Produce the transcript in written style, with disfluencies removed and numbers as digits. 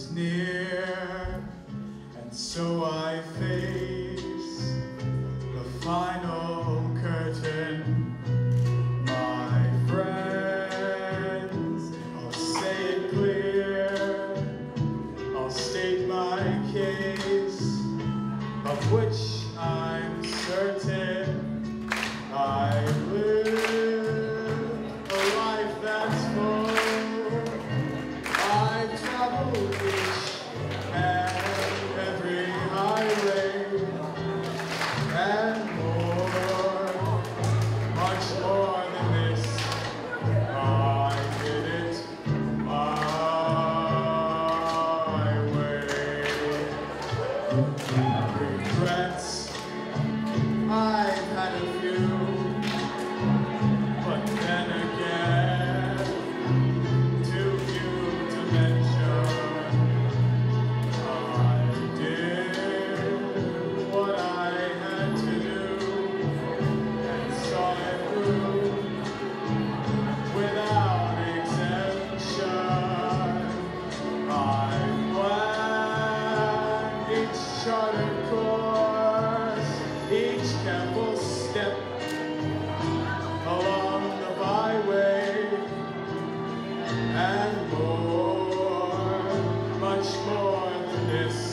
is near, and so I face the final curtain. My friends, I'll say it clear, I'll state my case, of which I'm certain. I live a life that's full. I've traveled each and every highway and more, much more than this. I did it my way. Regrets, I've had a few, but then again, too few to mention. I did what I had to do and saw it through without exemption. I planned each charted course, each careful step along the byway, and more, much more than this.